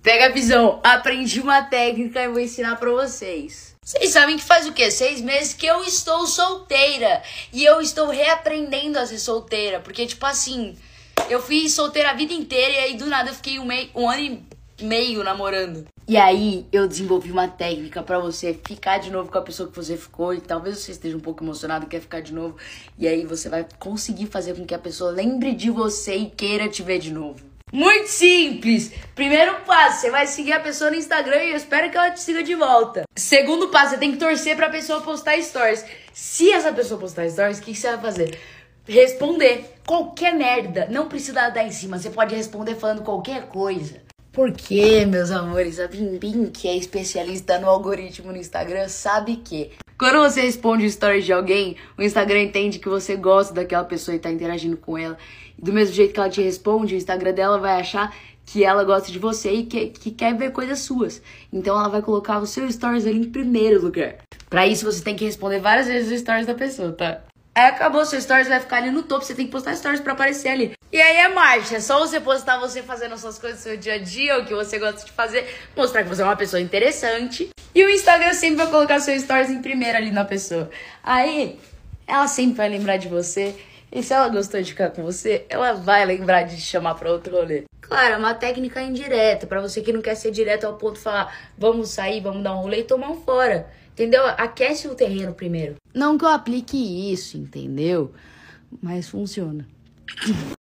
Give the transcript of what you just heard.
Pega a visão, aprendi uma técnica e vou ensinar pra vocês. Vocês sabem que faz o quê? 6 meses que eu estou solteira. E eu estou reaprendendo a ser solteira. Porque, tipo assim, eu fui solteira a vida inteira e aí do nada eu fiquei um ano e meio namorando. E aí eu desenvolvi uma técnica pra você ficar de novo com a pessoa que você ficou. E talvez você esteja um pouco emocionado e quer ficar de novo. E aí você vai conseguir fazer com que a pessoa lembre de você e queira te ver de novo. Muito simples. Primeiro passo, você vai seguir a pessoa no Instagram e eu espero que ela te siga de volta. Segundo passo, você tem que torcer pra pessoa postar stories. Se essa pessoa postar stories, o que você vai fazer? Responder qualquer merda. Não precisa dar em cima, você pode responder falando qualquer coisa. Porque, meus amores, a Bimbim, que é especialista no algoritmo no Instagram, sabe que quando você responde stories de alguém, o Instagram entende que você gosta daquela pessoa e tá interagindo com ela. E do mesmo jeito que ela te responde, o Instagram dela vai achar que ela gosta de você e que quer ver coisas suas. Então ela vai colocar o seu stories ali em primeiro lugar. Pra isso você tem que responder várias vezes os stories da pessoa, tá? Aí acabou, seu stories vai ficar ali no topo, você tem que postar stories pra aparecer ali. E aí é marcha, é só você postar você fazendo as suas coisas do seu dia a dia, o que você gosta de fazer, mostrar que você é uma pessoa interessante. E o Instagram sempre vai colocar seus stories em primeiro ali na pessoa. Aí, ela sempre vai lembrar de você. E se ela gostou de ficar com você, ela vai lembrar de te chamar pra outro rolê. Claro, é uma técnica indireta, pra você que não quer ser direto ao ponto de falar, vamos sair, vamos dar um rolê e tomar um fora. Entendeu? Aquece o terreno primeiro. Não que eu aplique isso, entendeu? Mas funciona.